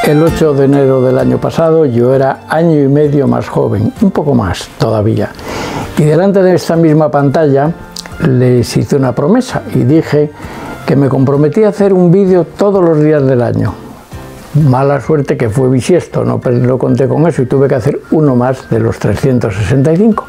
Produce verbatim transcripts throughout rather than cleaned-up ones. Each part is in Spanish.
El ocho de enero del año pasado yo era año y medio más joven, un poco más todavía, y delante de esta misma pantalla les hice una promesa y dije que me comprometí a hacer un vídeo todos los días del año. Mala suerte que fue bisiesto, no, no conté con eso y tuve que hacer uno más de los trescientos sesenta y cinco.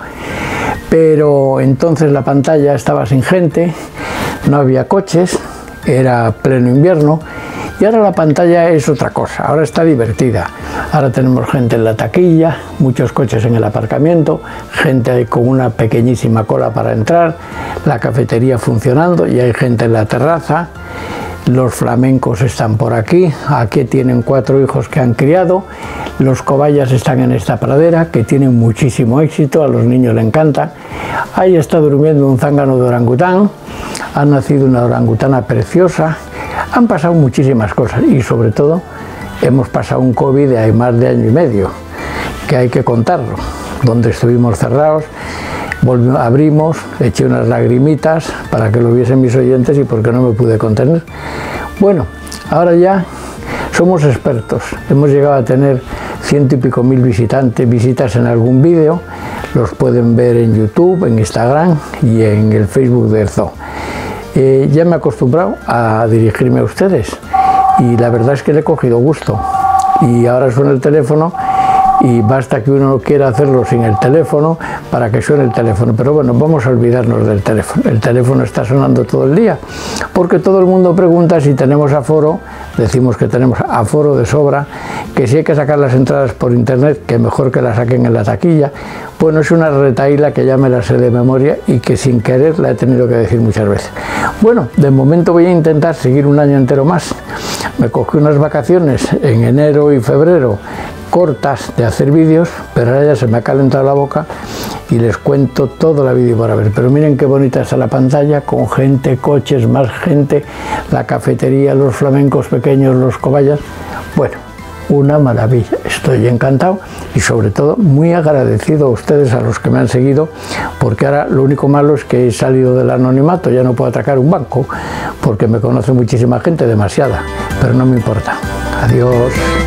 Pero entonces la pantalla estaba sin gente, no había coches, era pleno invierno. Y ahora la pantalla es otra cosa, ahora está divertida. Ahora tenemos gente en la taquilla, muchos coches en el aparcamiento, gente con una pequeñísima cola para entrar, la cafetería funcionando y hay gente en la terraza. Los flamencos están por aquí, aquí tienen cuatro hijos que han criado, los cobayas están en esta pradera que tienen muchísimo éxito, a los niños les encanta. Ahí está durmiendo un zángano de orangután, ha nacido una orangutana preciosa. Han pasado muchísimas cosas y sobre todo hemos pasado un COVID de más de año y medio, que hay que contarlo, donde estuvimos cerrados, volvimos, abrimos, eché unas lagrimitas para que lo viesen mis oyentes y porque no me pude contener. Bueno, ahora ya somos expertos, hemos llegado a tener ciento y pico mil visitantes, visitas en algún vídeo, los pueden ver en YouTube, en Instagram y en el Facebook del Zoo. Eh, ya me he acostumbrado a dirigirme a ustedes y la verdad es que le he cogido gusto y ahora suena el teléfono y basta que uno quiera hacerlo sin el teléfono para que suene el teléfono, pero bueno, vamos a olvidarnos del teléfono. El teléfono está sonando todo el día porque todo el mundo pregunta si tenemos aforo, decimos que tenemos aforo de sobra, que si hay que sacar las entradas por internet, que mejor que las saquen en la taquilla. Bueno, es una retaíla que ya me la sé de memoria y que sin querer la he tenido que decir muchas veces. Bueno, de momento voy a intentar seguir un año entero más. Me cogí unas vacaciones en enero y febrero cortas de hacer vídeos, pero ahora ya se me ha calentado la boca y les cuento todo la vídeo para ver. Pero miren qué bonita está la pantalla, con gente, coches, más gente, la cafetería, los flamencos pequeños, los cobayas. Bueno, una maravilla, estoy encantado y sobre todo muy agradecido a ustedes, a los que me han seguido, porque ahora lo único malo es que he salido del anonimato, ya no puedo atracar un banco porque me conoce muchísima gente, demasiada, pero no me importa. Adiós.